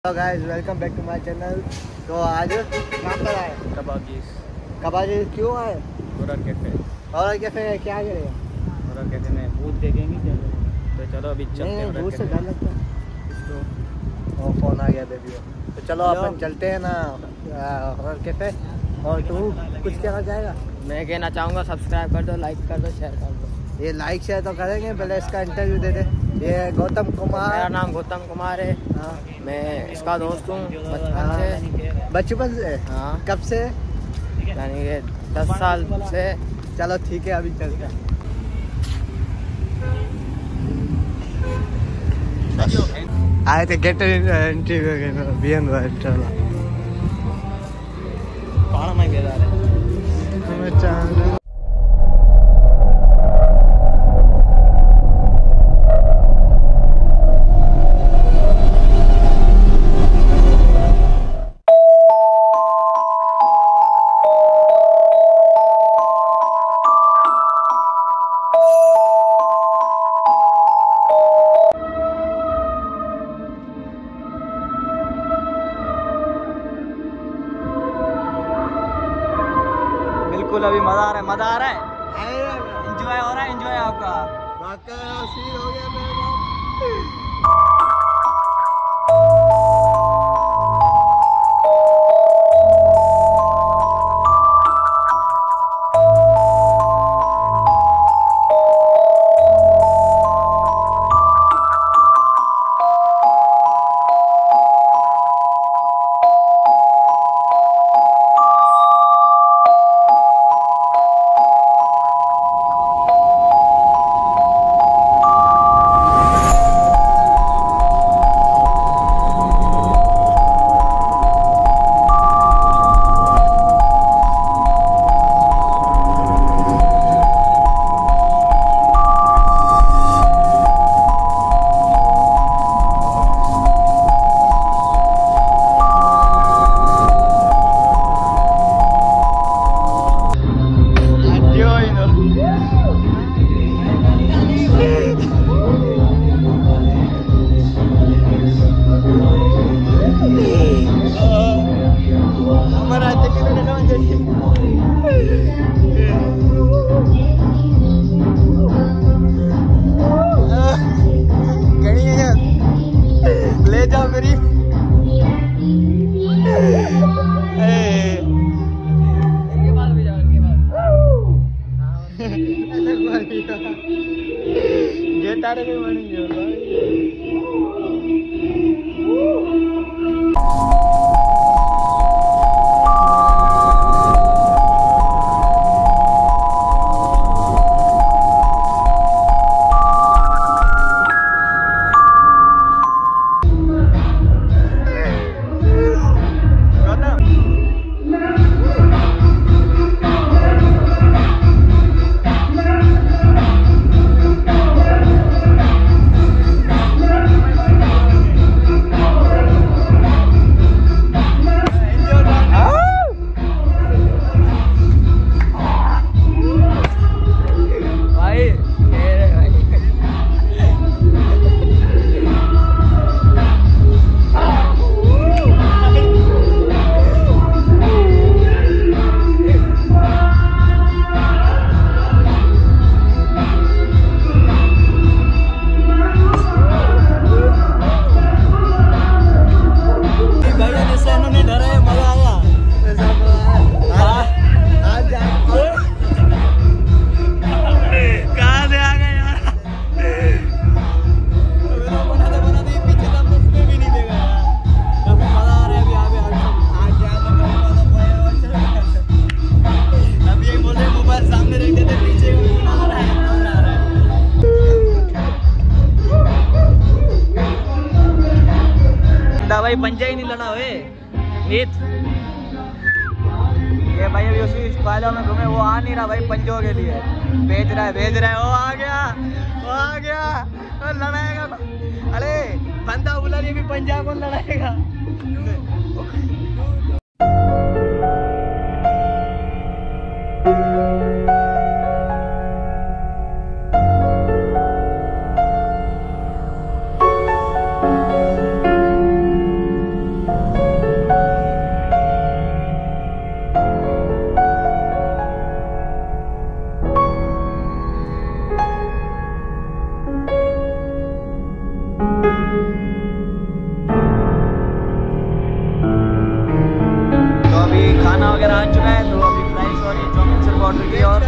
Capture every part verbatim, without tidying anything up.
Hello guys, welcome back to my channel. तो आज कहाँ पर आए? कबाबीज। कबाबीज क्यों आए? Horror cafe. हॉरर कैफे है, क्या करेगा? हॉरर कैफे में भूत देखेंगे क्या करेंगे? तो चलो अभी चलते हैं। नहीं, भूत से डर लगता है। इसको और फोन आ गया बेबी। तो चलो अपन चलते हैं ना हॉरर कैफे। और तू कुछ कहना चाहेगा? मैं कहना चाहूँगा सब्सक्राइब कर दो, लाइक कर दो, शेयर कर दो। ये लाइक शेयर तो करेंगे, पहले इसका इंटरव्यू दे दे। ये गौतम कुमार, मेरा नाम गौतम कुमार है। हाँ, मैं इसका दोस्त हूँ बचपन से। बचपन से? हाँ। कब से? यानी कि दस साल से। चलो ठीक है, अभी चलते हैं। आए थे गेट इंटरव्यू के बी एन चलो कौन मैं बेदार है। बिल्कुल अभी मजा आ रहा है, मजा आ रहा है, एंजॉय हो रहा है, एंजॉय आपका। वाकई सीन हो गया मेरा। ले जाओ मेरी। गेट आ रहे बनेंगे। भाई पंजा ही नहीं लड़ा हुए नीत। ये भाई अभी उसी फाइलों में घूमे, वो आ नहीं रहा भाई पंजों के लिए। भेज रहा है भेज रहा है, वो आ गया वो आ गया वो लड़ाएगा। अरे बंदा बोला नहीं भी पंजा कौन लड़ाएगा। खाना वगैरह आ चुका है, तो अभी फ्राइज और ये चाउमीन सिर्फ ऑर्डर की और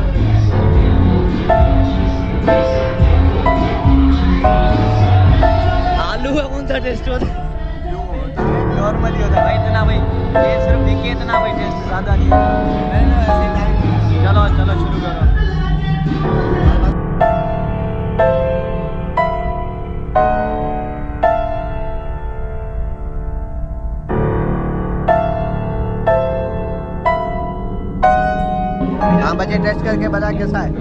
आलू का कौन सा टेस्ट होता है? नॉर्मल ही होता है भाई इतना भाई, ये सिर्फ देखिए इतना भाई, टेस्ट ज़्यादा नहीं है। चलो चलो शुरू करो। हाँ बच्चे टेस्ट करके बता कैसा है।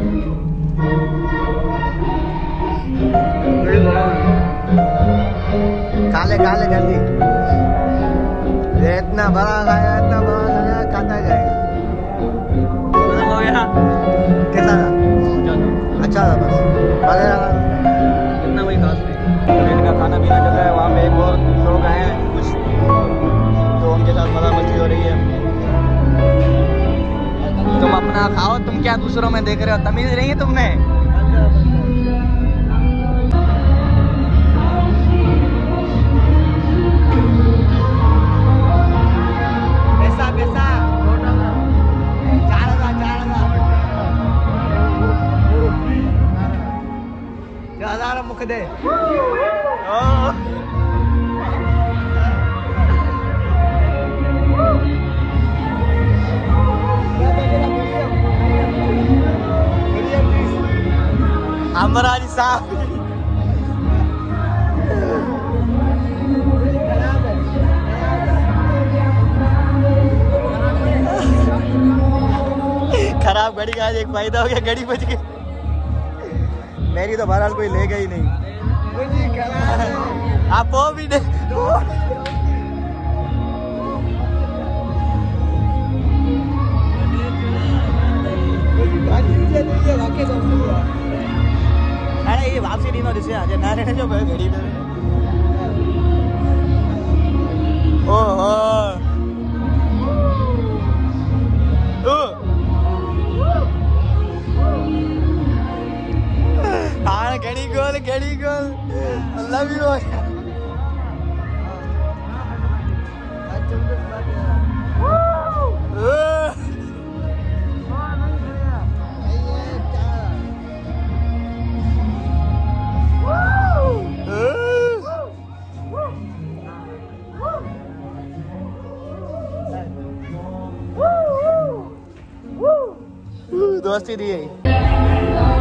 खा ले खा ले जल्दी, ये इतना बड़ा खाया इतना बड़ा लगा खाता जाएगा। हो गया कैसा था? चलो अच्छा था बस मजा आ रहा। इतना वही खास नहीं। ट्रेन का खाना पीना चल रहा है, वहाँ पे एक और लोग आए हैं कुछ, तो उनके साथ मजा मस्ती हो रही है। तुम अपना खाओ, तुम क्या दूसरों में देख रहे हो? तमीज नहीं है तुमने? पैसा पैसा चार हजार चार हजार चार हजार मुख दे। हमारा जी साहब खराब घड़ी का आज एक फायदा हो गया, घड़ी बच गई। मेरी तो बहरहाल कोई लेगा ही नहीं। आप वो भी दे अरे ये वापसी नहीं दिसे आज ना रहने जो घड़ी में। ओहो हाँ घड़ी गोल घड़ी गोल अल्लाह भी हो गया। दोस्ती दी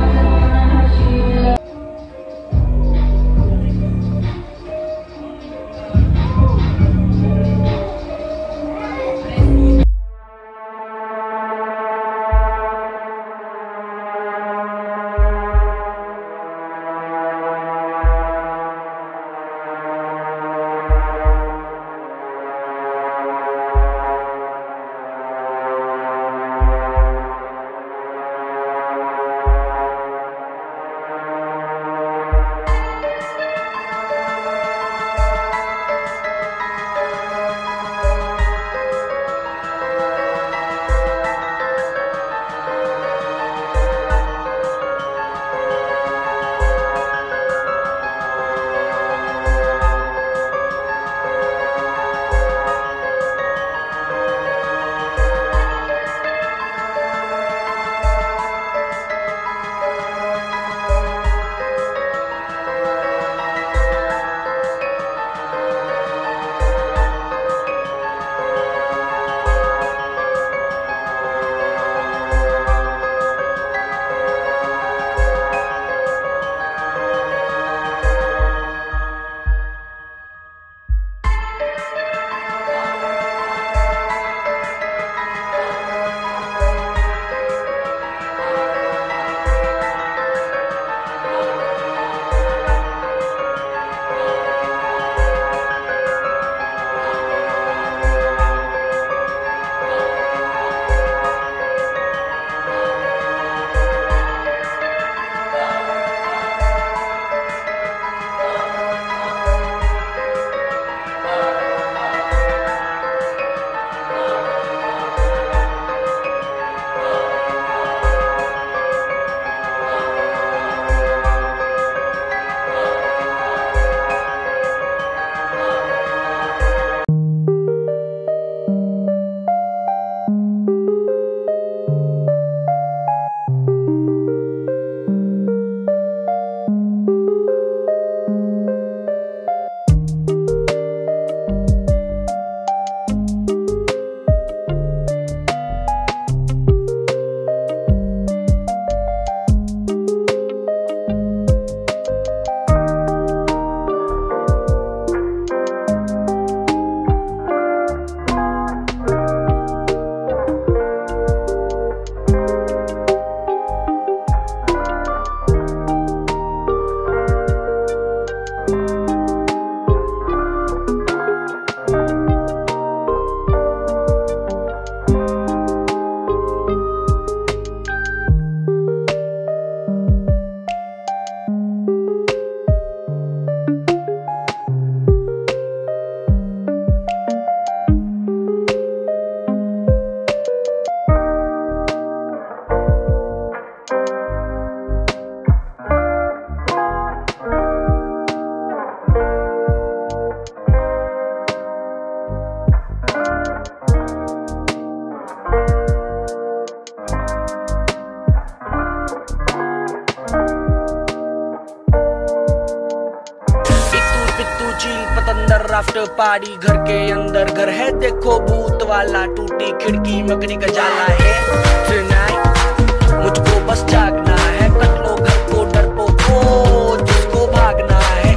पहाड़ी घर के अंदर घर है, देखो भूत वाला, टूटी खिड़की मकड़ी का जाला है। Tonight, मुझको बस जागना है, कट लो घर को डरपोको जिसको भागना है।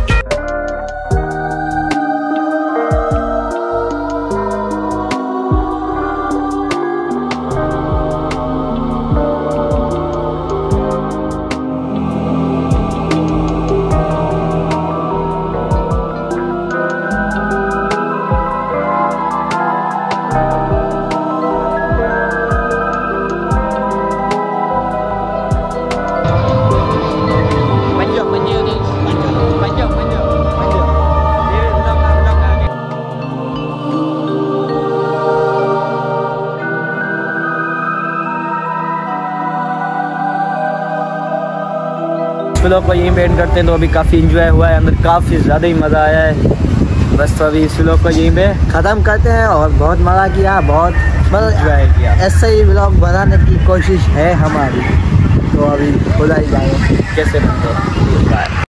व्लॉग को यहीं पे एंड करते हैं। तो अभी काफ़ी इंजॉय हुआ है, अंदर काफ़ी ज़्यादा ही मज़ा आया है। बस तो अभी इस व्लॉग को यहीं पे ख़त्म करते हैं और बहुत मज़ा किया, बहुत इंजॉय किया। ऐसे ही व्लॉग बनाने की कोशिश है हमारी, तो अभी खुदा ही जाए कैसे बनते हैं।